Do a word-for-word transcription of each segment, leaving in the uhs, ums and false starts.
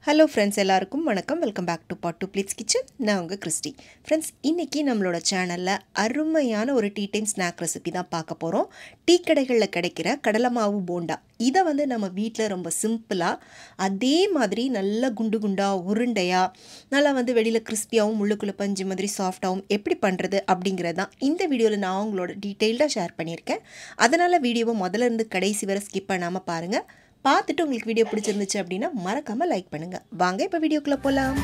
Hello friends, எல்லாருக்கும் வணக்கம். Welcome back to pot to plates kitchen. நான் உங்கள் கிறிஸ்டி. ஃப்ரெண்ட்ஸ், இன்றைக்கி நம்மளோட சேனலில் அருமையான ஒரு டீ டைம் ஸ்நாக் ரெசிபி தான் பார்க்க போகிறோம். டீ கடைகளில் கிடைக்கிற கடலை மாவு போண்டா, இதை வந்து நம்ம வீட்டில் ரொம்ப சிம்பிளாக அதே மாதிரி நல்ல குண்டு குண்டாக உருண்டையாக நல்லா வந்து வெளியில் கிறிஸ்பியாகவும் உள்ளுக்குள்ளே பஞ்சு மாதிரி சாஃப்டாகவும் எப்படி பண்ணுறது அப்படிங்கிறது தான் இந்த வீடியோவில் நான் உங்களோட டீட்டெயில்டாக ஷேர் பண்ணியிருக்கேன். அதனால் வீடியோவை முதல்ல இருந்து கடைசி வரை ஸ்கிப் பண்ணாமல் பாருங்கள். பார்த்துட்டு உங்களுக்கு வீடியோ பிடிச்சிருந்துச்சு அப்படின்னா மறக்காமல் லைக் பண்ணுங்கள். வாங்க இப்போ வீடியோக்குள்ளே போகலாம்.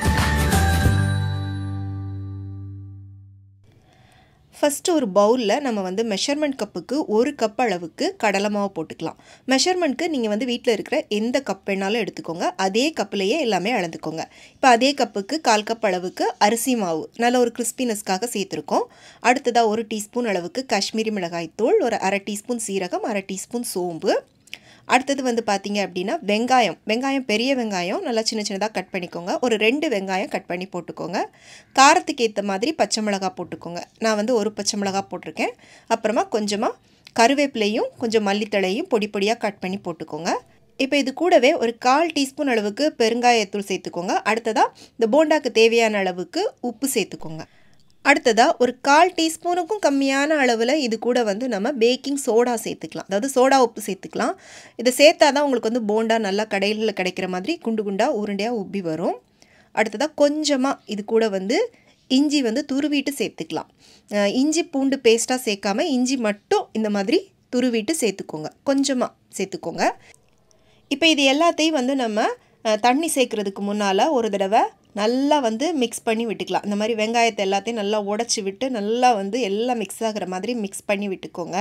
ஃபஸ்ட்டு ஒரு பவுலில் நம்ம வந்து மெஷர்மெண்ட் கப்புக்கு ஒரு கப் அளவுக்கு கடலை மாவு போட்டுக்கலாம். மெஷர்மெண்ட்க்கு நீங்கள் வந்து வீட்டில் இருக்கிற எந்த கப் வேணாலும் எடுத்துக்கோங்க. அதே கப்புலேயே எல்லாமே அளந்துக்கோங்க. இப்போ அதே கப்புக்கு கால் கப் அளவுக்கு அரிசி மாவு நல்ல ஒரு கிறிஸ்பினஸ்க்காக சேர்த்துருக்கோம். அடுத்ததாக ஒரு டீஸ்பூன் அளவுக்கு காஷ்மீரி மிளகாய் தூள், ஒரு அரை டீஸ்பூன் சீரகம், அரை டீஸ்பூன் சோம்பு. அடுத்தது வந்து பார்த்திங்க அப்படின்னா வெங்காயம் வெங்காயம் பெரிய வெங்காயம் நல்லா சின்ன சின்னதாக கட் பண்ணிக்கோங்க. ஒரு ரெண்டு வெங்காயம் கட் பண்ணி போட்டுக்கோங்க. காரத்துக்கு ஏற்ற மாதிரி பச்சை மிளகா போட்டுக்கோங்க. நான் வந்து ஒரு பச்சை மிளகா போட்டிருக்கேன். அப்புறமா கொஞ்சமாக கருவேப்பிலையும் கொஞ்சம் மல்லித்தழையும் பொடி பொடியாக கட் பண்ணி போட்டுக்கோங்க. இப்போ இது கூடவே ஒரு கால் டீஸ்பூன் அளவுக்கு பெருங்காயத்தூள் சேர்த்துக்கோங்க. அடுத்ததாக இந்த போண்டாக்கு தேவையான அளவுக்கு உப்பு சேர்த்துக்கோங்க. அடுத்ததாக ஒரு கால் டீஸ்பூனுக்கும் கம்மியான அளவில் இது கூட வந்து நம்ம பேக்கிங் சோடா சேர்த்துக்கலாம். அதாவது சோடா உப்பு சேர்த்துக்கலாம். இதை சேர்த்தா தான் உங்களுக்கு வந்து போண்டா நல்லா கடையில் கிடைக்கிற மாதிரி குண்டு குண்டாக உருண்டையாக உப்பி வரும். அடுத்ததாக கொஞ்சமாக இது கூட வந்து இஞ்சி வந்து துருவிட்டு சேர்த்துக்கலாம். இஞ்சி பூண்டு பேஸ்ட்டாக சேர்க்காம இஞ்சி மட்டும் இந்த மாதிரி துருவிட்டு சேர்த்துக்கோங்க. கொஞ்சமாக சேர்த்துக்கோங்க. இப்போ இது எல்லாத்தையும் வந்து நம்ம தண்ணி சேர்க்குறதுக்கு முன்னால் ஒரு தடவை நல்லா வந்து மிக்ஸ் பண்ணி விட்டுக்கலாம். இந்த மாதிரி வெங்காயத்தை எல்லாத்தையும் நல்லா உடச்சி விட்டு நல்லா வந்து எல்லாம் மிக்ஸ் ஆகிற மாதிரி மிக்ஸ் பண்ணி விட்டுக்கோங்க.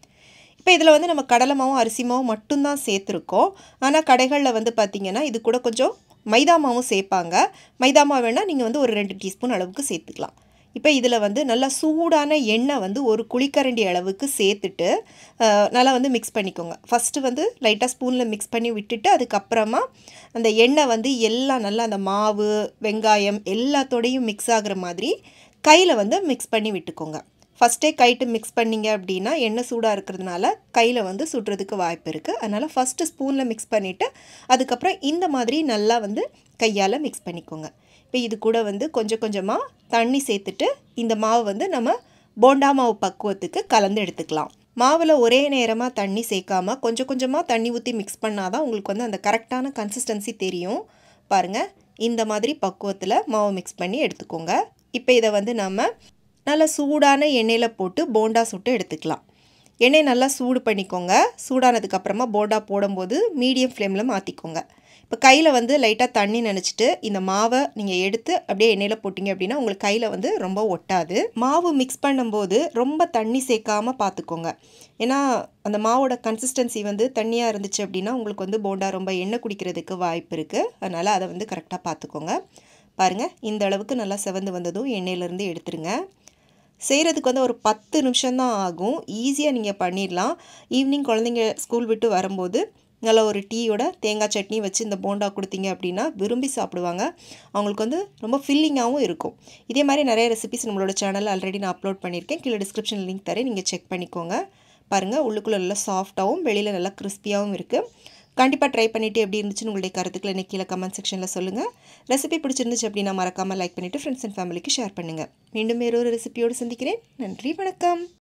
இப்போ இதில் வந்து நம்ம கடலை மாவும் அரிசி மாவும் மட்டும்தான் சேர்த்துருக்கோம். ஆனால் கடைகளில் வந்து பார்த்திங்கன்னா இது கூட கொஞ்சம் மைதா மாவும் சேர்ப்பாங்க. மைதா மாவு வேணால் நீங்கள் வந்து ஒரு ரெண்டு டீஸ்பூன் அளவுக்கு சேர்த்துக்கலாம். இப்போ இதில் வந்து நல்லா சூடான எண்ணெய் வந்து ஒரு குழிக்கரண்டி அளவுக்கு சேர்த்துட்டு நல்லா வந்து மிக்ஸ் பண்ணிக்கோங்க. ஃபஸ்ட்டு வந்து லைட்டாக ஸ்பூனில் மிக்ஸ் பண்ணி விட்டுட்டு அதுக்கப்புறமா அந்த எண்ணெய் வந்து எல்லாம் நல்லா அந்த மாவு வெங்காயம் எல்லாத்தோடையும் மிக்ஸ் ஆகிற மாதிரி கையில் வந்து மிக்ஸ் பண்ணி விட்டுக்கோங்க. ஃபஸ்ட்டே கைட்டு மிக்ஸ் பண்ணிங்க அப்படின்னா எண்ணெய் சூடாக இருக்கிறதுனால கையில் வந்து சுடுறதுக்கு வாய்ப்பு இருக்குது. அதனால் ஃபஸ்ட்டு ஸ்பூனில் மிக்ஸ் பண்ணிவிட்டு அதுக்கப்புறம் இந்த மாதிரி நல்லா வந்து கையால் மிக்ஸ் பண்ணிக்கோங்க. இப்போ இது கூட வந்து கொஞ்சம் கொஞ்சமாக தண்ணி சேர்த்துட்டு இந்த மாவு வந்து நம்ம போண்டா மாவு பக்குவத்துக்கு கலந்து எடுத்துக்கலாம். மாவில் ஒரே நேரமாக தண்ணி சேர்க்காம கொஞ்சம் கொஞ்சமாக தண்ணி ஊற்றி மிக்ஸ் பண்ணால் தான் உங்களுக்கு வந்து அந்த கரெக்டான கன்சிஸ்டன்சி தெரியும். பாருங்கள், இந்த மாதிரி பக்குவத்தில் மாவு மிக்ஸ் பண்ணி எடுத்துக்கோங்க. இப்போ இதை வந்து நம்ம நல்லா சூடான எண்ணெயில் போட்டு போண்டா சுட்டு எடுத்துக்கலாம். எண்ணெய் நல்லா சூடு பண்ணிக்கோங்க. சூடானதுக்கப்புறமா போண்டா போடும்போது மீடியம் ஃப்ளேமில் மாற்றிக்கோங்க. இப்போ கையில் வந்து லைட்டாக தண்ணி நினச்சிட்டு இந்த மாவை நீங்கள் எடுத்து அப்படியே எண்ணெயில் போட்டிங்க அப்படின்னா உங்களுக்கு கையில் வந்து ரொம்ப ஒட்டாது. மாவு மிக்ஸ் பண்ணும்போது ரொம்ப தண்ணி சேர்க்காமல் பார்த்துக்கோங்க. ஏன்னா அந்த மாவோட கன்சிஸ்டன்சி வந்து தண்ணியாக இருந்துச்சு அப்படின்னா உங்களுக்கு வந்து போண்டா ரொம்ப எண்ணெய் குடிக்கிறதுக்கு வாய்ப்பு இருக்குது. அதனால் அதை வந்து கரெக்டாக பார்த்துக்கோங்க. பாருங்கள், இந்த அளவுக்கு நல்லா செவந்து வந்ததும் எண்ணெயிலேருந்து எடுத்துருங்க. செய்கிறதுக்கு வந்து ஒரு பத்து நிமிஷம்தான் ஆகும். ஈஸியாக நீங்கள் பண்ணிடலாம். ஈவினிங் குழந்தைங்க ஸ்கூல் விட்டு வரும்போது நல்லா ஒரு டீயோட தேங்காய் சட்னி வச்சு இந்த போண்டா கொடுத்தீங்க அப்படின்னா விரும்பி சாப்பிடுவாங்க. அவங்களுக்கு வந்து ரொம்ப ஃபில்லிங்காகவும் இருக்கும். இதே மாதிரி நிறைய ரெசிபிஸ் நம்மளோட சேனலில் ஆல்ரெடி நான் அப்லோட் பண்ணியிருக்கேன். கீழே டிஸ்கிரிப்ஷன் லிங்க் தரேன், நீங்கள் செக் பண்ணிக்கோங்க. பாருங்கள், உள்ளுக்குள்ளே நல்லா சாஃப்டாகவும் வெளியில் நல்லா கிறிஸ்பியாகவும் இருக்குது. கண்டிப்பாக ட்ரை பண்ணிவிட்டு எப்படி இருந்துச்சுன்னு உங்களுடைய கருத்துக்களை எனக்கு கீழே கமெண்ட் செக்ஷனில் சொல்லுங்கள். ரெசிபி பிடிச்சிருந்துச்சு அப்படின்னா மறக்காமல் லைக் பண்ணிவிட்டு ஃப்ரெண்ட்ஸ் அண்ட் ஃபேமிலிக்கு ஷேர் பண்ணுங்கள். மீண்டும் வேறு ஒரு ரெசிபியோடு சந்திக்கிறேன். நன்றி, வணக்கம்.